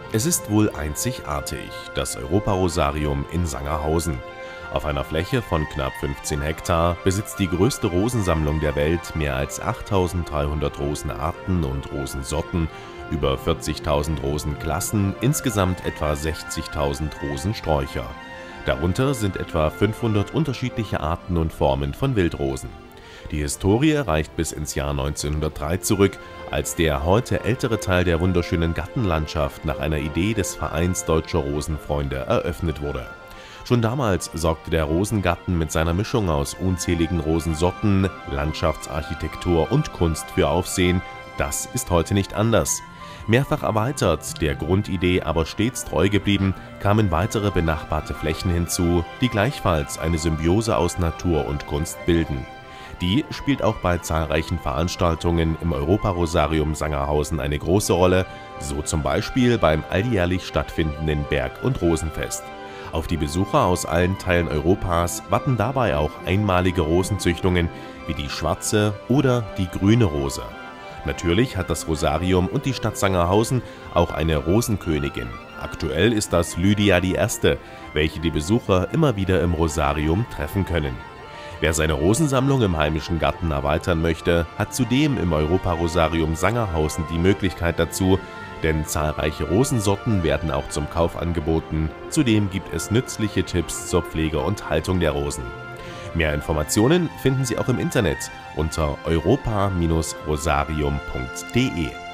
Es ist wohl einzigartig, das Europarosarium in Sangerhausen. Auf einer Fläche von knapp 15 Hektar besitzt die größte Rosensammlung der Welt mehr als 8.300 Rosenarten und Rosensorten, über 40.000 Rosenklassen, insgesamt etwa 60.000 Rosensträucher. Darunter sind etwa 500 unterschiedliche Arten und Formen von Wildrosen. Die Historie reicht bis ins Jahr 1903 zurück, als der heute ältere Teil der wunderschönen Gartenlandschaft nach einer Idee des Vereins Deutscher Rosenfreunde eröffnet wurde. Schon damals sorgte der Rosengarten mit seiner Mischung aus unzähligen Rosensorten, Landschaftsarchitektur und Kunst für Aufsehen. Das ist heute nicht anders. Mehrfach erweitert, der Grundidee aber stets treu geblieben, kamen weitere benachbarte Flächen hinzu, die gleichfalls eine Symbiose aus Natur und Kunst bilden. Die spielt auch bei zahlreichen Veranstaltungen im Europarosarium Sangerhausen eine große Rolle, so zum Beispiel beim alljährlich stattfindenden Berg- und Rosenfest. Auf die Besucher aus allen Teilen Europas warten dabei auch einmalige Rosenzüchtungen wie die schwarze oder die grüne Rose. Natürlich hat das Rosarium und die Stadt Sangerhausen auch eine Rosenkönigin. Aktuell ist das Lydia die Erste, welche die Besucher immer wieder im Rosarium treffen können. Wer seine Rosensammlung im heimischen Garten erweitern möchte, hat zudem im Europarosarium Sangerhausen die Möglichkeit dazu, denn zahlreiche Rosensorten werden auch zum Kauf angeboten. Zudem gibt es nützliche Tipps zur Pflege und Haltung der Rosen. Mehr Informationen finden Sie auch im Internet unter europa-rosarium.de.